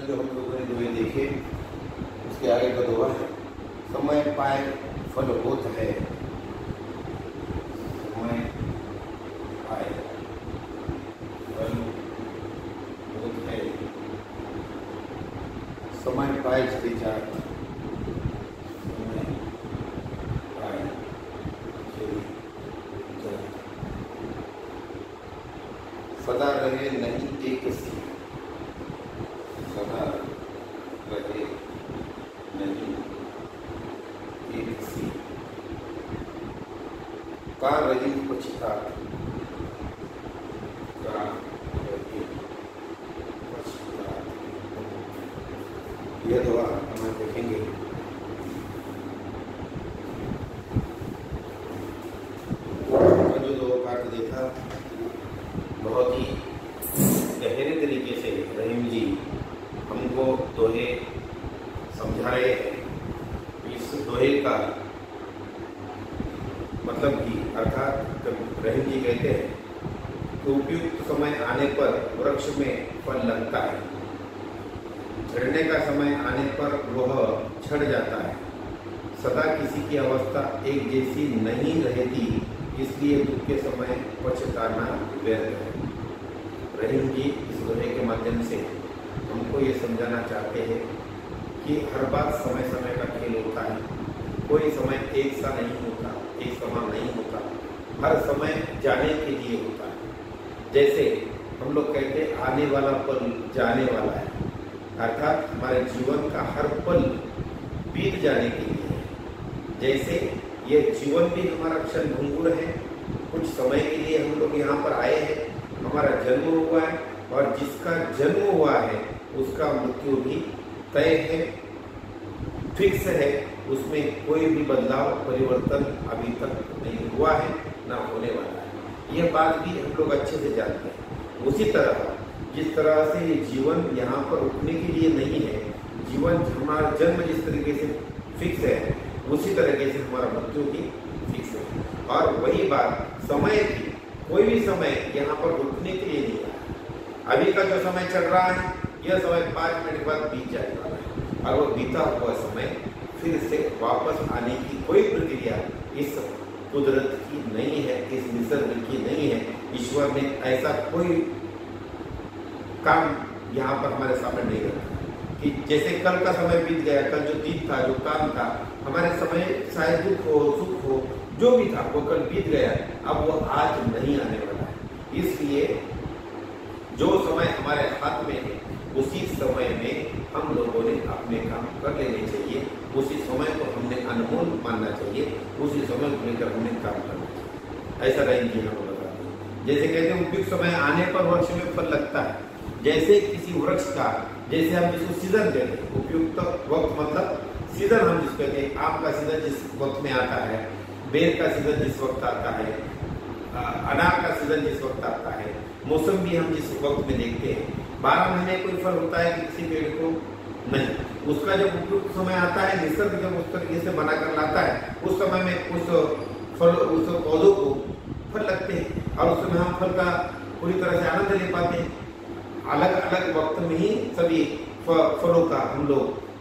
जो हम लोगों ने दोहे देखे उसके आगे का दोहा है, समय पाए फल होत है, समय पाए फल होत है, समय पाए विचार, समय पाए सदा रहे नहीं एक सी, सदा रहे नहीं एक सी, का रही पछतात, का रही पछतात। यह दुआ हम देखेंगे। जो दुआ पाठ देखा बहुत ही गहरे तरीके से रहीम जी हमको दोहे समझाए हैं। इस दोहे का मतलब कि अर्थात रहीम जी कहते हैं कि उपयुक्त समय आने पर वृक्ष में फल लगता है, झड़ने का समय आने पर वह झड़ जाता है, सदा किसी की अवस्था एक जैसी नहीं रहती, इसलिए दुख के समय पछताना व्यर्थ है। रहीम जी इस दोहे के माध्यम से हमको ये समझाना चाहते हैं कि हर बात समय समय का खेल होता है, कोई समय एक सा नहीं होता, एक समान नहीं होता, हर समय जाने के लिए होता है। जैसे हम लोग कहते हैं आने वाला पल जाने वाला है, अर्थात हमारे जीवन का हर पल बीत जाने के लिए है। जैसे ये जीवन भी हमारा क्षण भंगुर है, कुछ समय के लिए हम लोग यहाँ पर आए हैं, हमारा जन्म हुआ है और जिसका जन्म हुआ है उसका मृत्यु भी तय है, फिक्स है, उसमें कोई भी बदलाव परिवर्तन अभी तक नहीं हुआ है, ना होने वाला है। यह बात भी हम लोग अच्छे से जानते हैं। उसी तरह जिस तरह से ये जीवन यहाँ पर रुकने के लिए नहीं है, जीवन हमारा जन्म जिस तरीके से फिक्स है उसी तरीके से हमारा मृत्यु भी फिक्स है। और वही बात समय भी, कोई भी समय यहाँ पर रुकने के लिए नहीं है। अभी का जो समय चल रहा है यह समय 5 मिनट बाद बीत जाने वाला है और वो बीता हुआ समय फिर से वापस आने की कोई प्रक्रिया इस कुदरत की नहीं है, इस निसर्ग की नहीं है। ईश्वर ने ऐसा कोई काम यहाँ पर हमारे सामने नहीं रखा कि जैसे कल का समय बीत गया, कल जो दिन था, जो काम था, हमारे समय शायद दुख हो सुख हो जो भी था वो कल बीत गया, अब वो आज नहीं आने वाला है। इसलिए जो समय हमारे हाथ में है उसी समय में हम लोगों ने अपने काम कर लेने चाहिए, उसी समय को हमने अनमोल मानना चाहिए, उसी समय को लेकर हमें काम करना चाहिए। ऐसा रहीम जी हम बताते हैं। जैसे कहते हैं उपयुक्त समय आने पर वृक्ष में फल लगता है, जैसे किसी वृक्ष का, जैसे हम जिसको सीजन कहते हैं, उपयुक्त वक्त मतलब सीजन हम जिसको कहते हैं, आम का सीजन जिस वक्त में आता है, बेर का सीजन जिस वक्त आता है, अनार का सीजन जिस वक्त आता है, मौसम भी हम जिस वक्त में देखते हैं। 12 महीने कोई फल होता है किसी पेड़ को नहीं, उसका जब उपयुक्त समय आता है, निसर्ग जब उस तरीके से बनाकर लाता है, उस समय में उस पौधों को फल लगते हैं और उस समय हम फल का पूरी तरह से आनंद ले पाते हैं। अलग अलग वक्त में ही सभी फलों का हम लोग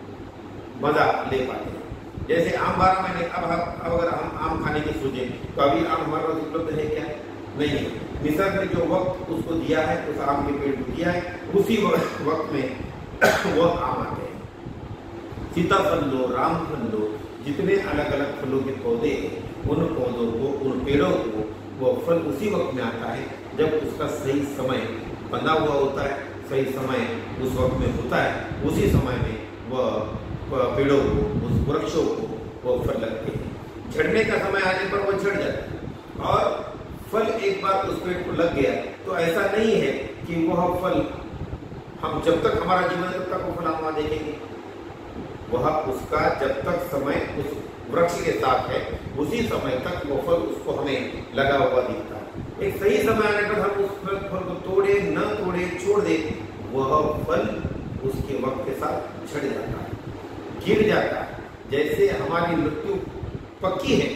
मजा ले पाते हैं। जैसे आम 12 महीने, अब अगर हम आम खाने की सोचे तो अभी आम हमारे पास उपलब्ध है क्या? नहीं है। निसर्ग ने जो वक्त उसको दिया है, उस आम के पेड़ को दिया है, उसी वक्त में वो आम आते हैं। सीताफल लो, रामफल लो, जितने अलग अलग फलों के पौधे हैं, उन पौधों को, उन पेड़ों को वो फल उसी वक्त में आता है जब उसका सही समय बंधा हुआ होता है, सही समय उस वक्त में होता है, उसी समय में वह पेड़ों को, उस वृक्षों को वो फल लगते हैं। झड़ने का समय आने पर वो झड़ जाता है और फल एक बार उस पेड़ को लग गया तो ऐसा नहीं है कि वह फल हम जब तक हमारा जीवन है तब तक वो फल हम वहां देखेंगे। वह उसका जब तक समय उस वृक्ष के साथ है उसी समय तक वो फल उसको हमें लगा हुआ दिखता है। एक सही समय आने पर हम उस फल को तोड़े न तोड़े छोड़ दे, वह फल उसके वक्त के साथ झड़ जाता है, गिर जाता है। जैसे हमारी मृत्यु पक्की है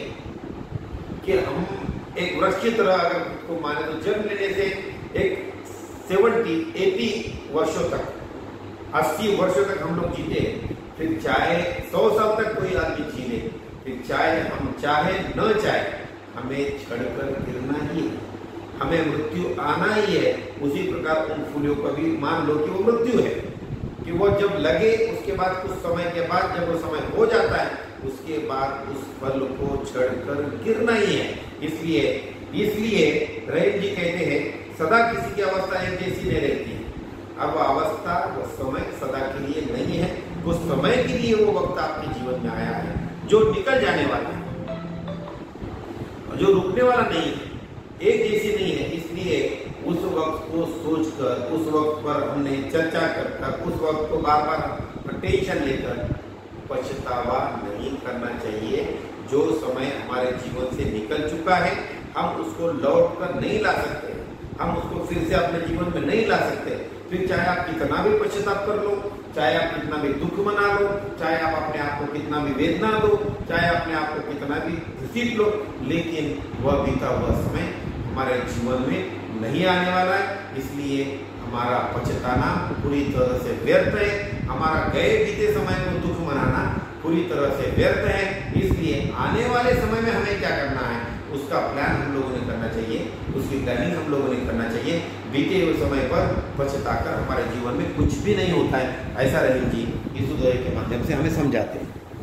कि हम एक वृक्ष की तरह अगर को माने तो जन्म लेने से एक 70-80 वर्षों तक 80 वर्षों तक हम लोग जीते, फिर चाहे 100 साल तक कोई आदमी जी ले, फिर चाहे हम चाहे न चाहे हमें छड़कर गिरना ही है, हमें मृत्यु आना ही है। उसी प्रकार उन फूलों का भी मान लो कि वो मृत्यु है, कि वो जब लगे उसके बाद कुछ समय के बाद जब वो समय हो जाता है उसके बाद उस फल को छड़कर गिरना ही है। इसलिए रहीम जी कहते हैं सदा किसी की अवस्था एक जैसी नहीं रहती है। अब अवस्था वो समय सदा के लिए नहीं है, उस समय के लिए वो वक्त आपके जीवन में आया है जो निकल जाने वाला है, जो रुकने वाला नहीं है, एक जैसी नहीं है। इसलिए उस वक्त को सोचकर, उस वक्त पर हमने चर्चा कर, उस वक्त को बार बार टेंशन लेकर पछतावा नहीं करना चाहिए। जो समय हमारे जीवन से निकल चुका है हम उसको लौट कर नहीं ला सकते, हम उसको फिर से अपने जीवन में नहीं ला सकते। फिर चाहे आप कितना भी पश्चाताप कर लो, चाहे आप कितना भी दुख मना लो, चाहे आप अपने आप को कितना भी वेदना दो, चाहे अपने आप को कितना भी घसीट लो, लेकिन वह बीता हुआ समय हमारे जीवन में नहीं आने वाला है। इसलिए हमारा पछताना पूरी तरह से व्यर्थ है, हमारा गए बीते समय को दुख मनाना पूरी तरह से व्यर्थ है। इसलिए आने वाले समय में हमें क्या करना है उसका प्लान हम लोगों ने करना चाहिए, उसकी प्लानिंग हम लोगों ने करना चाहिए। बीते हुए समय पर पछताकर हमारे जीवन में कुछ भी नहीं होता है, ऐसा रहीम जी इस उदय के माध्यम से हमें समझाते हैं।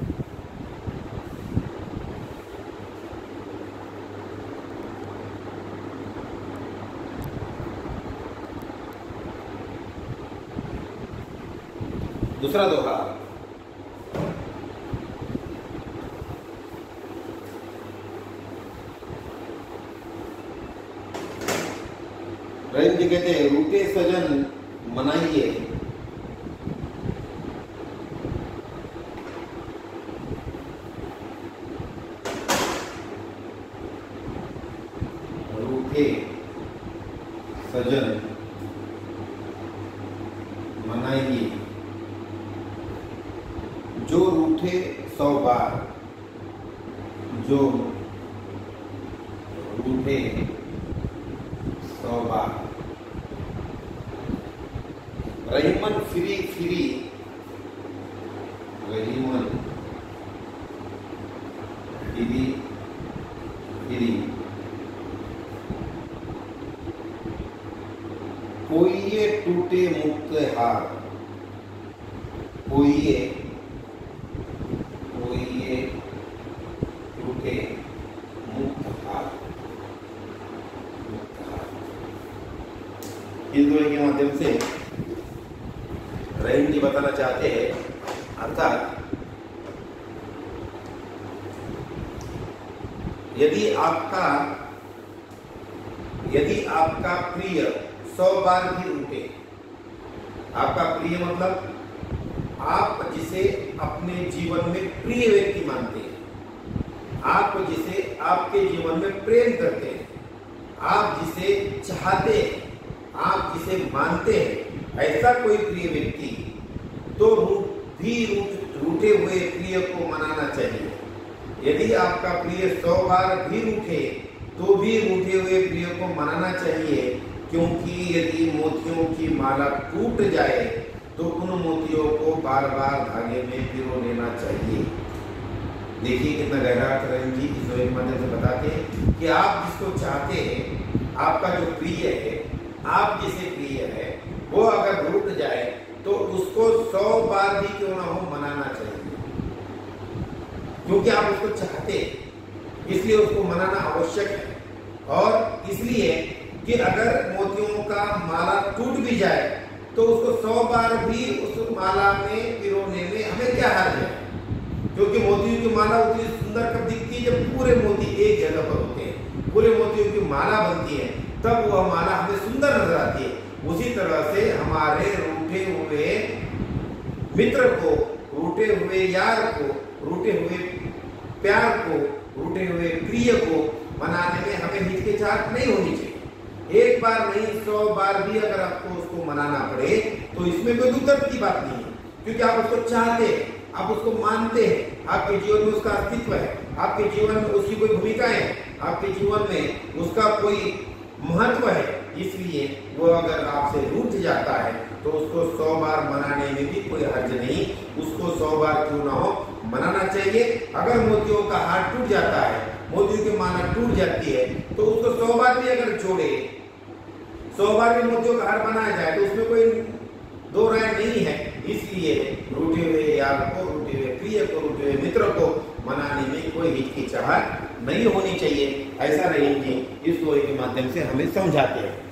दूसरा दोहा, रहीम जी कहते हैं रूठे सजन मनाइए, रूठे सजन मनाइए, जो रूठे 100 बार, जो रूठे 100 बार। रहीमन फिरी फिरी, रहीमन फिरी फिरी, कोइये टूटे मुक्त हार, कोइये टूटे मुक्त हार। इस दोहे के माध्यम से रहीम जी बताना चाहते हैं, अर्थात यदि आपका प्रिय 100 बार भी रूठे, आपका प्रिय मतलब आप जिसे अपने जीवन में प्रिय व्यक्ति मानते हैं, आप जिसे आपके जीवन में प्रेम करते हैं, आप जिसे चाहते हैं, आप जिसे मानते हैं, ऐसा कोई प्रिय व्यक्ति, तो रूठे हुए प्रिय को मनाना चाहिए। यदि आपका प्रिय 100 बार भी रूठे तो भी रूठे हुए प्रिय को मनाना चाहिए, क्योंकि यदि मोतियों की माला टूट जाए तो उन मोतियों को बार बार धागे में पिरो लेना चाहिए। देखिए कितना गहरा अर्थ रहीम जी इस दोहे के माध्यम से बताते हैं कि आप जिसको चाहते हैं, आपका जो प्रिय है, आप जिसे प्रिय है, वो अगर रूठ जाए तो उसको 100 बार भी क्यों ना हो मनाना चाहिए, क्योंकि आप उसको चाहते हैं, इसलिए उसको मनाना आवश्यक है। और इसलिए कि अगर मोतियों का माला टूट भी जाए तो उसको 100 बार भी उस माला में पिरोने में हमें क्या हर्ज है, क्योंकि मोतियों की माला उतनी सुंदर कब दिखती है जब पूरे मोती एक जगह पर होते हैं, पूरे मोतियों की माला बनती है, तब वह माला हमें सुंदर नजर आती है। उसी तरह से हमारे रूठे हुए मित्र को, रूठे हुए यार को, रूठे हुए प्यार को, रूठे हुए प्रिय को मनाने में हमें हिचकिचाहट नहीं होनी चाहिए। एक बार नहीं 100 बार भी अगर आपको उसको मनाना पड़े तो इसमें कोई दुर्दर्द की बात नहीं है, क्योंकि आप उसको चाहते हैं, आप उसको मानते हैं, आपके जीवन में उसका अस्तित्व है, आपके जीवन में उसकी कोई भूमिका है, आपके जीवन में उसका कोई महत्व है। इसलिए वो अगर आपसे रूठ जाता है तो उसको 100 बार मनाने में भी कोई हर्ज नहीं, उसको 100 बार क्यों ना हो मनाना चाहिए। अगर मोतियों का हार टूट जाता है, मोतियों की माला टूट जाती है, तो उसको 100 बार भी अगर जोड़े, 100 बार भी मोतियों का हार बनाया जाए तो उसमें कोई दो राय नहीं है। इसलिए रूठे हुए यार को, रूठे हुए प्रिय को, रूठे हुए मित्र को मनाने में कोई हिचकिचाहट नहीं होनी चाहिए। ऐसा रहीम जी इस स्टोरी के माध्यम से हमें समझाते हैं।